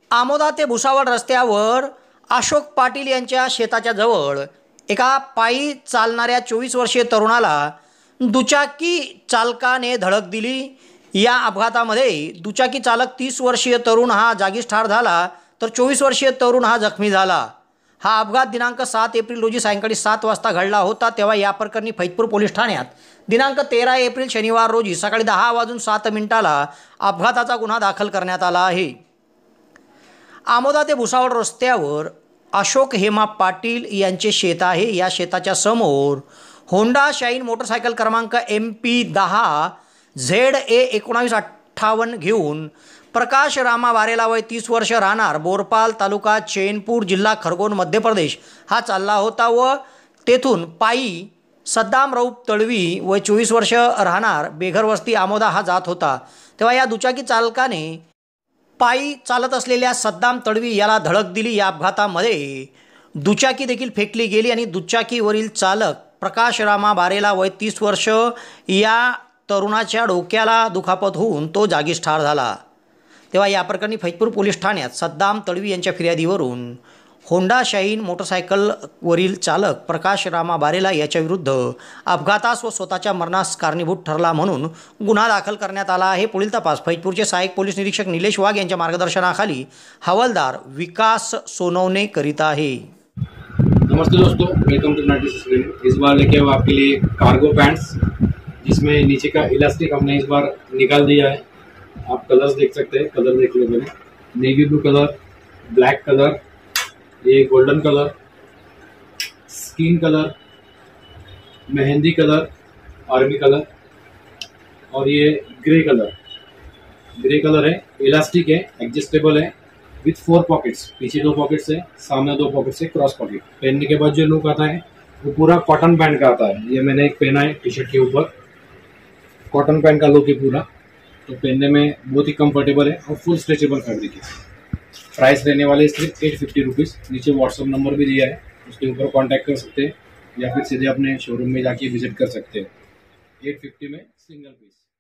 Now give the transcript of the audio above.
आमोदा ते भुसावळ रस्त्यावर अशोक पाटील यांच्या शेताच्या जवळ एका पायी चालणाऱ्या 24 वर्षीय तरुणाला दुचाकी चालकाने धडक दिली। या अपघातामध्ये दुचाकी चालक 30 वर्षीय तरुण हा जागीच ठार झाला, तर 24 वर्षीय तरुण हा जखमी झाला। हा अपघात दिनांक 7 एप्रिल रोजी सायंकाळी 7 वाजता घडला होता। तेव्हा या प्रकरणी फैजपूर पोलीस ठाण्यात दिनांक 13 एप्रिल शनिवार रोजी सकाळी 10:07 अपघाताचा गुन्हा दाखल करण्यात आला आहे। आमोदा ते भुसावळ रस्त्यावर अशोक हेमा पाटील यांचे शेत आहे। या शेताच्या समोर होंडा शाईन मोटरसायकल क्रमांक MP10 ZA1958 घेऊन प्रकाश रामा वारेला वय 30 वर्ष, राहणार बोरपाल, तालुका चैनपूर, जिल्हा खरगोन, मध्य प्रदेश हा चालला होता व तेथून पायी सद्दाम रऊफ तळवी वय 24 वर्ष, राहणार बेघरवस्ती, आमोदा हा जात होता। तेव्हा या दुचाकी चालकाने पायी चालत असलेल्या सद्दाम तळवी याला धडक दिली। या अपघातामध्ये दुचाकी देखील फेकली गेली आणि दुचाकीवरील चालक प्रकाश रामा बारेला वय 30 वर्ष या तरुणाच्या डोक्याला दुखापत होऊन तो जागीच ठार झाला। तेव्हा या प्रकरणी फैजपूर पोलीस ठाण्यात सद्दाम तळवी यांच्या फिर्यादीवरून होंडा शाईन मोटरसायकलवरील चालक प्रकाश रामा बारेला याच्याविरुद्ध अपघातास व स्वतःच्या मरणास कारणीभूत ठरला म्हणून गुन्हा दाखल करण्यात आला आहे। पुढील तपास फैजपूरचे सहाय्यक पोलीस निरीक्षक निलेश वाघ यांच्या मार्गदर्शनाखाली हवालदार विकास सोनवणे करीत आहे। नमस्ते दोस्तों, वेलकम टू 96 क्लिनिक। इस बार लेके आए आपके लिए कार्गो पैंट्स, जिसमें नीचे का इलास्टिक हमने इस बार निकाल दिया है। आप कलर्स देख सकते हैं, कलर देख लो मैंने, navy blue colour, black colour, ये golden colour, skin colour, mehndi colour, army colour और ये ग्रे कलर। ग्रे कलर है, इलास्टिक है, एडजस्टेबल है विथ 4 पॉकेट्स। पीछे 2 पॉकेट्स है, सामने 2 पॉकेट्स है, क्रॉस पॉकेट। पहनने के बाद जो लुक आता है वो पूरा कॉटन पैंट का आता है। ये मैंने एक पहना है टी शर्ट के ऊपर, कॉटन पैंट का लुक है पूरा, तो पहनने में बहुत ही कंफर्टेबल है और फुल स्ट्रेचेबल फैब्रिक है। प्राइस रहने वाले सिर्फ 850 रुपीज़। नीचे व्हाट्सअप नंबर भी दिया है, उसके ऊपर कांटेक्ट कर सकते हैं या फिर सीधे अपने शोरूम में जाके विजिट कर सकते हैं। 850 में सिंगल पीस।